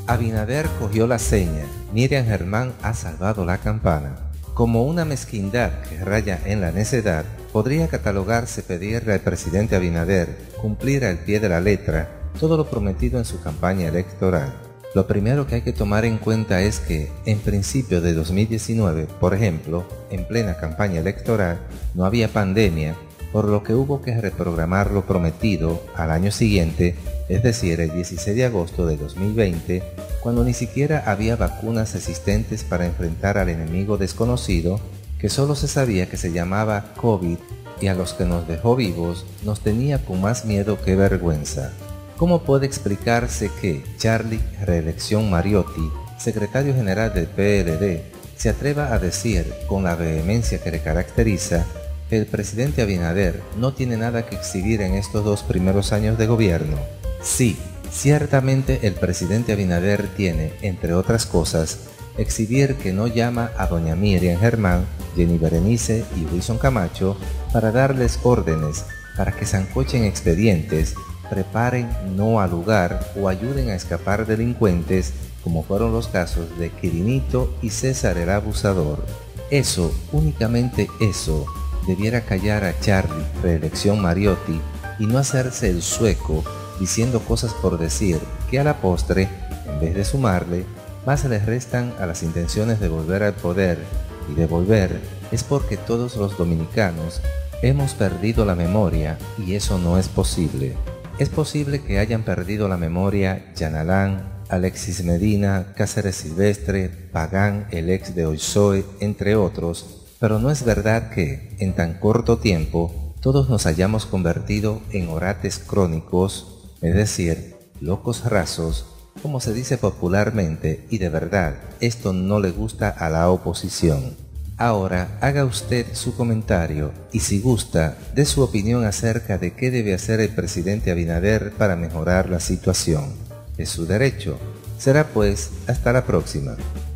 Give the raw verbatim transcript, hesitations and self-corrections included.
Abinader cogió la seña, Miriam Germán ha salvado la campana. Como una mezquindad que raya en la necedad, podría catalogarse pedirle al presidente Abinader cumplir al pie de la letra todo lo prometido en su campaña electoral. Lo primero que hay que tomar en cuenta es que, en principio de dos mil diecinueve, por ejemplo, en plena campaña electoral, no había pandemia, por lo que hubo que reprogramar lo prometido al año siguiente, es decir, el dieciséis de agosto de dos mil veinte, cuando ni siquiera había vacunas existentes para enfrentar al enemigo desconocido, que solo se sabía que se llamaba COVID y a los que nos dejó vivos nos tenía con más miedo que vergüenza. ¿Cómo puede explicarse que Charlie Reelección Mariotti, secretario general del P L D, se atreva a decir, con la vehemencia que le caracteriza, que el presidente Abinader no tiene nada que exhibir en estos dos primeros años de gobierno? Sí, ciertamente el presidente Abinader tiene, entre otras cosas, exhibir que no llama a doña Miriam Germán, Jenny Berenice y Wilson Camacho para darles órdenes, para que sancochen expedientes, preparen no al lugar o ayuden a escapar delincuentes, como fueron los casos de Quirinito y César el Abusador. Eso, únicamente eso, debiera callar a Charlie Reelección Mariotti y no hacerse el sueco diciendo cosas por decir que a la postre, en vez de sumarle, más les restan a las intenciones de volver al poder, y de volver es porque todos los dominicanos hemos perdido la memoria y eso no es posible. Es posible que hayan perdido la memoria Yanalán, Alexis Medina, Cáceres Silvestre, Pagán, el ex de Oisoe, entre otros, pero no es verdad que, en tan corto tiempo, todos nos hayamos convertido en orates crónicos, es decir, locos rasos, como se dice popularmente, y de verdad, esto no le gusta a la oposición. Ahora haga usted su comentario y si gusta, dé su opinión acerca de qué debe hacer el presidente Abinader para mejorar la situación. Es su derecho. Será pues hasta la próxima.